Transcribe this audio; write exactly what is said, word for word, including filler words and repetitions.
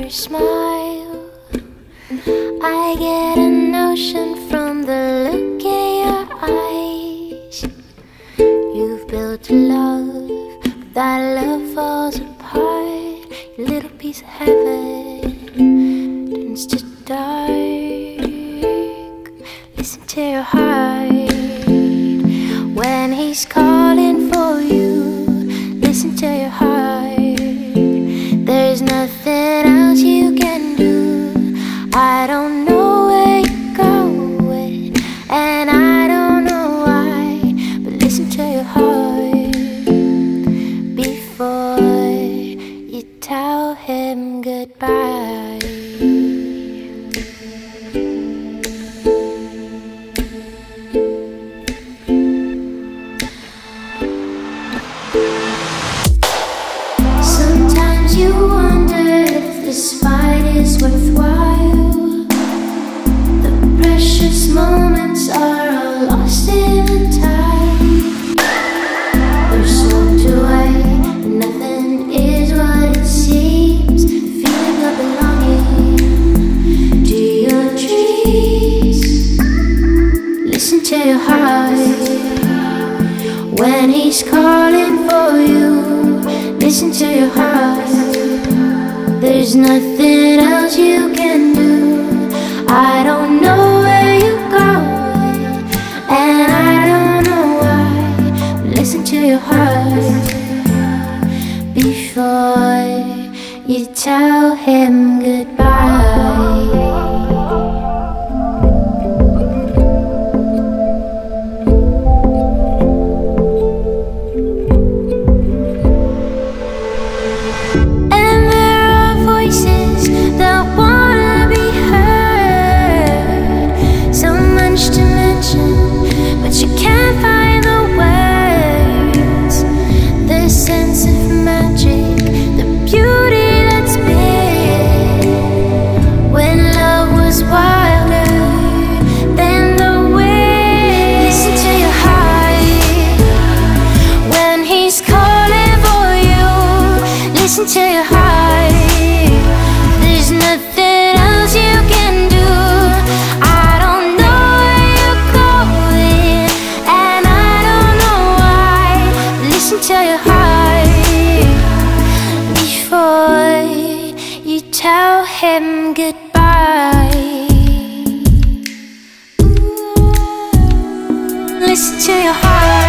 your smile. I get a notion from the look in your eyes. You've built a love, but that love falls apart. Your little piece of heaven turns to dark. Listen to your heart when he's calling for you. Listen to your heart. There's nothing else you can do. I don't know where you're going, and I don't know why, but listen to your heart before you tell him goodbye. Sometimes you wonder if this fight is worthwhile. The precious moments are all lost in the tide. They're swept away, and nothing is what it seems. The feeling of belonging to your dreams. Listen to your heart when he's calling for you. Listen to your heart. There's nothing else you can do. I don't know where you're going, and I don't know why, but listen to your heart before you tell him goodbye. Listen to your heart. There's nothing else you can do. I don't know where you're going, and I don't know why. Listen to your heart before you tell him goodbye. Listen to your heart.